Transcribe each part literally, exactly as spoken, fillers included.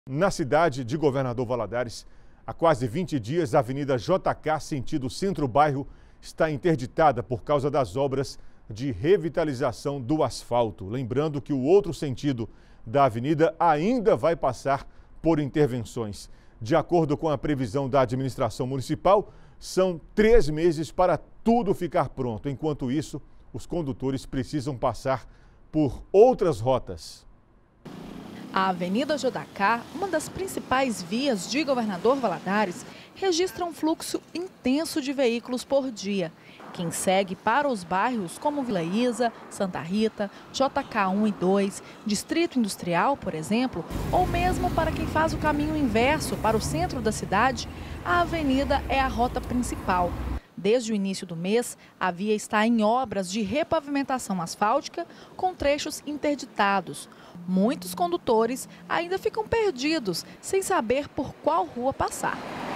Na cidade de Governador Valadares, há quase vinte dias, a Avenida J K, sentido centro-bairro, está interditada por causa das obras de revitalização do asfalto. Lembrando que o outro sentido da avenida ainda vai passar por intervenções. De acordo com a previsão da administração municipal, são três meses para tudo ficar pronto. Enquanto isso, os condutores precisam passar por outras rotas. A Avenida J K, uma das principais vias de Governador Valadares, registra um fluxo intenso de veículos por dia. Quem segue para os bairros como Vila Isa, Santa Rita, J K um e dois, Distrito Industrial, por exemplo, ou mesmo para quem faz o caminho inverso para o centro da cidade, a avenida é a rota principal. Desde o início do mês, a via está em obras de repavimentação asfáltica com trechos interditados. Muitos condutores ainda ficam perdidos, sem saber por qual rua passar.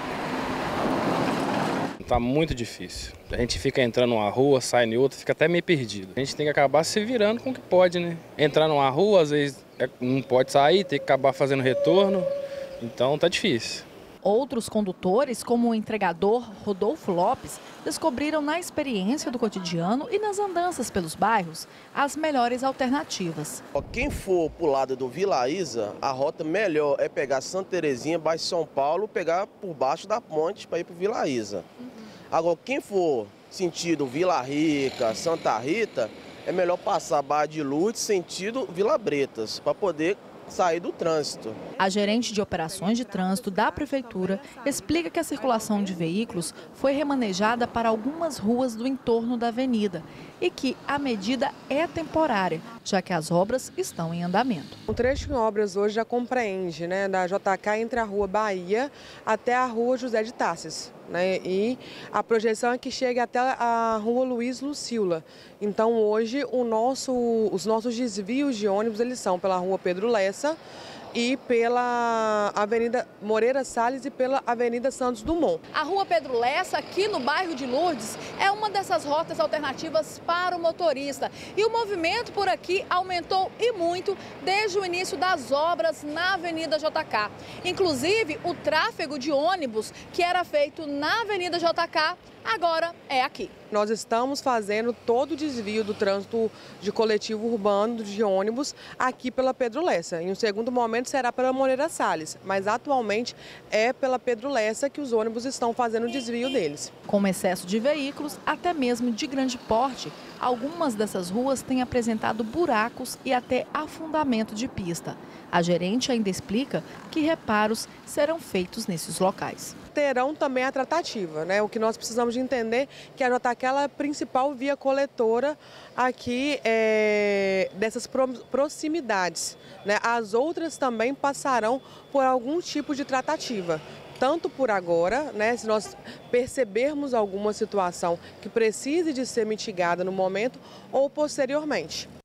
Tá muito difícil. A gente fica entrando numa rua, sai em outra, fica até meio perdido. A gente tem que acabar se virando com o que pode, né? Entrar numa rua, às vezes não pode sair, tem que acabar fazendo retorno, então tá difícil. Outros condutores, como o entregador Rodolfo Lopes, descobriram na experiência do cotidiano e nas andanças pelos bairros as melhores alternativas. Quem for para o lado do Vila Isa, a rota melhor é pegar Santa Terezinha, Baixo São Paulo, pegar por baixo da ponte para ir para o Vila Isa. Uhum. Agora, quem for sentido Vila Rica, Santa Rita, é melhor passar Barra de Lourdes sentido Vila Bretas, para poder sair do trânsito. A gerente de operações de trânsito da prefeitura explica que a circulação de veículos foi remanejada para algumas ruas do entorno da avenida e que a medida é temporária, já que as obras estão em andamento. O trecho em obras hoje já compreende, né, da J K entre a Rua Bahia até a Rua José de Tassis. Né, e a projeção é que chegue até a Rua Luiz Lucila. Então hoje o nosso, os nossos desvios de ônibus eles são pela Rua Pedro Lessa e pela Avenida Moreira Salles e pela Avenida Santos Dumont. A Rua Pedro Lessa, aqui no bairro de Lourdes, é uma dessas rotas alternativas para o motorista. E o movimento por aqui aumentou e muito desde o início das obras na Avenida J K. Inclusive, o tráfego de ônibus que era feito na Avenida J K, agora é aqui. Nós estamos fazendo todo o desvio do trânsito de coletivo urbano de ônibus aqui pela Pedro Lessa. Em um segundo momento será pela Moreira Salles, mas atualmente é pela Pedro Lessa que os ônibus estão fazendo o desvio deles. Com excesso de veículos, até mesmo de grande porte, algumas dessas ruas têm apresentado buracos e até afundamento de pista. A gerente ainda explica que reparos serão feitos nesses locais. Terão também a tratativa, né? O que nós precisamos de entender que a J K é a principal via coletora aqui é, dessas proximidades, né? As outras também passarão por algum tipo de tratativa. Tanto por agora, né, se nós percebermos alguma situação que precise de ser mitigada no momento ou posteriormente.